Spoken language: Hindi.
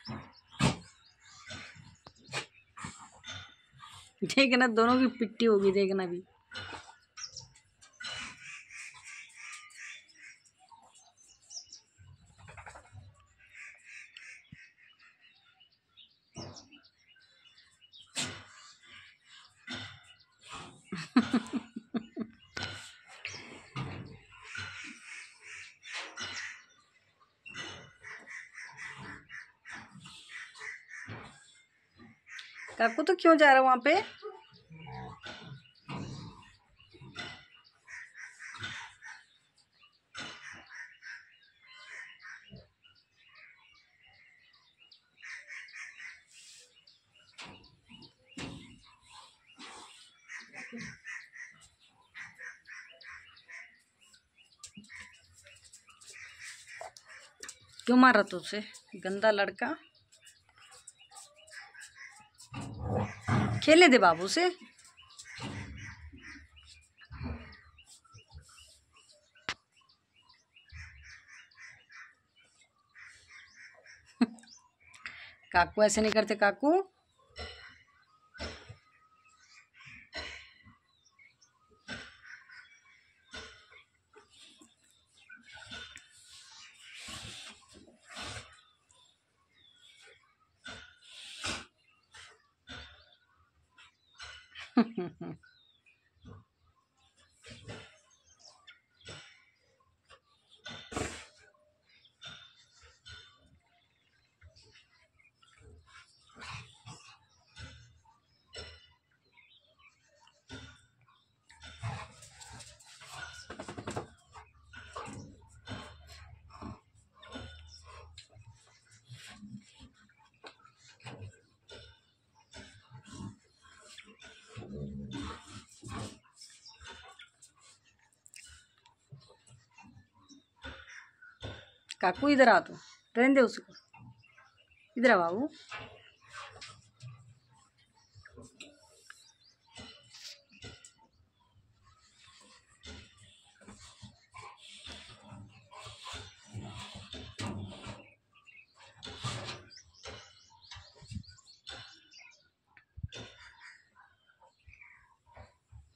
देखना दोनों की पिट्टी होगी, देखना भी। काकू तो क्यों जा रहा है वहां पे? क्यों मारा तुझसे गंदा लड़का? खेलने दे बाबू से। काकू ऐसे नहीं करते काकू। काकू इधर आ, तू रहने दे उसको। इधर आ बाबू।